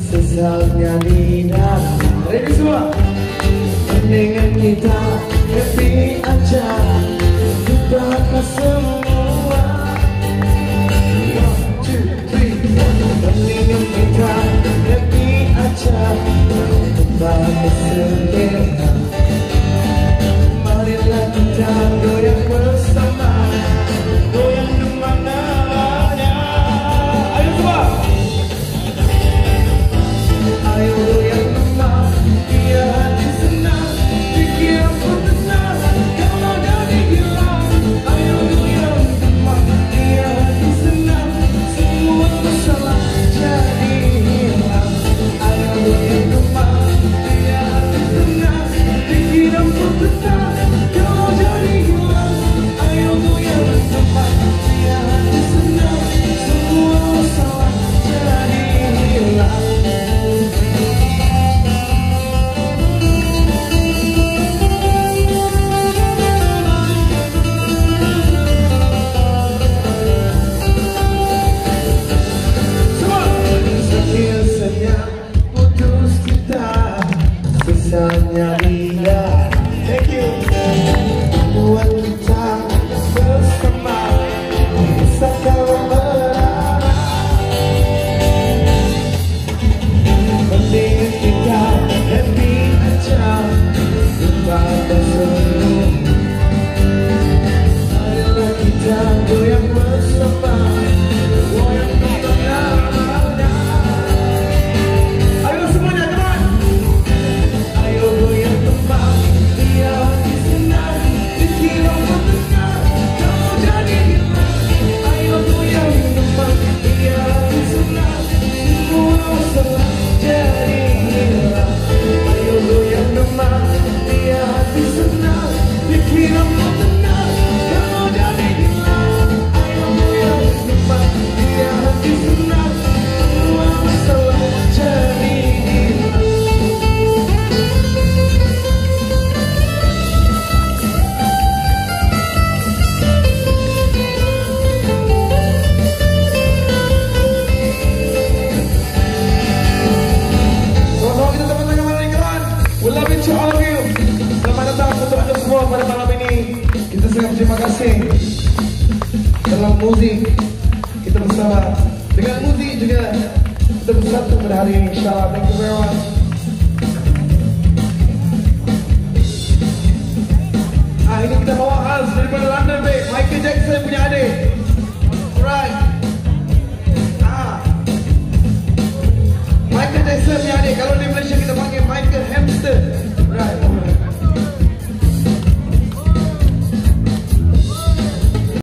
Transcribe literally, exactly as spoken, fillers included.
sesalnya lidah. Ready semua? Mendingan kita happy aja, lupakan semua. One, two, three, mendingan kita happy aja, lupakan semua. Marilah kita goyang bersama, goyang di mana-mana. Ayo semua, ayo goyang bersama, biar hati senang, pikiran pun tenang. Kalau jadi hilang, ayo goyang bersama, biar hati senang, semua masalah jadi hilang. Ayo goyang bersama, biar hati senang, pikiran pun tenang. Misalnya dia, thank you. Buat kita bersama, bisa kau berharap. Mending kita happy aja, lupakan semua. Ayolah kita goyang bersama, goyang kemana-mana. Ayo semuanya, teman. Ayo goyang tempat, biar hati senang, pikiran pun tenang. Kalau jadi hilang, ayo goyang tempat, biar hati senang, semua masalah jadi hilang. Ayo goyang tempat, biar hati senang, pikiran pun tenang. Kalau jadi hilang, ayo goyang tempat, biar hati senang, semua masalah jadi hilang. We love you to all of you. Selamat datang untuk anda semua pada malam ini. Kita sangat terima kasih. Dalam musik kita bersama, dengan musik juga kita bersatu pada hari ini. InsyaAllah. Thank you very much. Ah, ini kita bawa khas daripada London, babe. Michael Jackson punya adik.